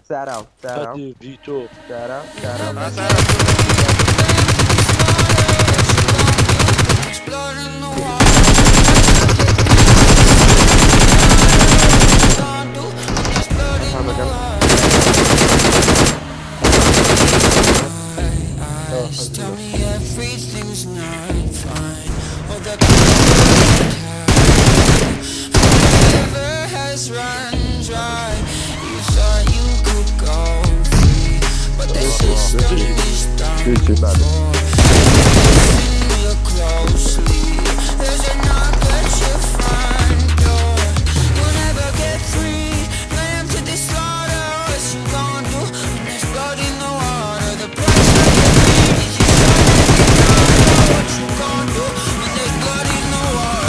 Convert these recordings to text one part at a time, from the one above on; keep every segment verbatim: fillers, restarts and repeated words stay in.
سارة سارة هادي فيتو سارة سارة مع سارة. Tell me everything's not fine. All the river has run dry. You thought you could go free, but the system is done for. Listen real closely. There's a knock at your front door. You'll never get free. Lamb to the slaughter. What you gon' do when there's blood in the water? The price of your greed is your son and your daughter. What you gon' do when there's blood in the water?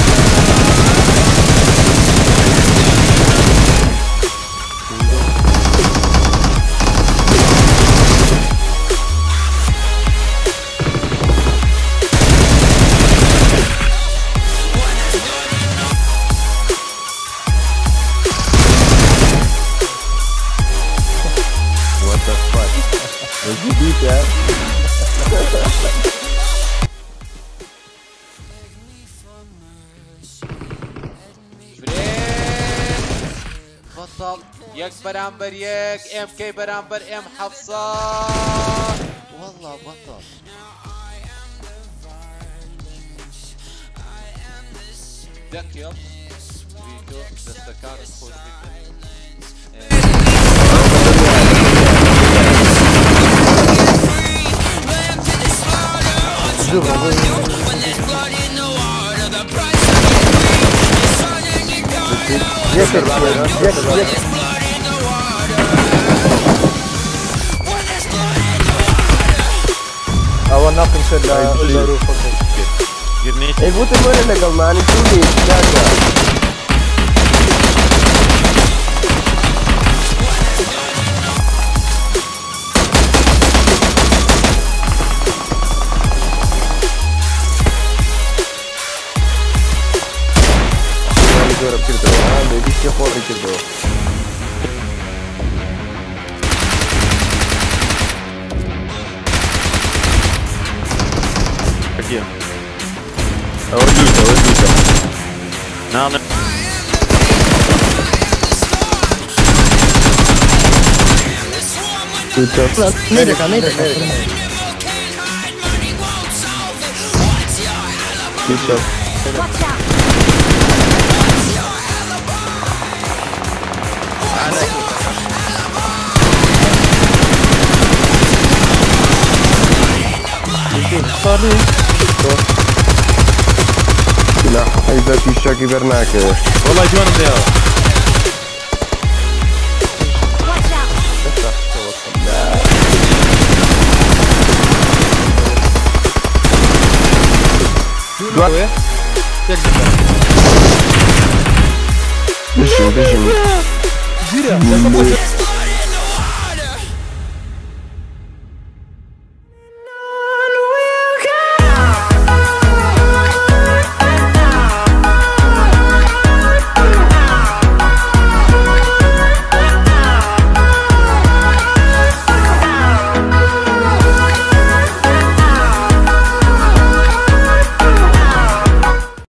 What the fuck? Where'd you beat that? بطل يك برامبر يك ام كي برامبر ام حفصة والله بطل. دك يب فيتو دستكار خود يكر يكر يكر أول ناقم سلا الظروف اي فوت المولى اللي قبل ما نسوي كذا Ora perdo, ah, devi che fuori perdo. Aqui, ó. É o Lito, é o Lito. Não, não. Lito. America, America. Lito. Watch out! لا إذا في شاكي برناك والله جوان مليار. Watch out! بيجي بيجي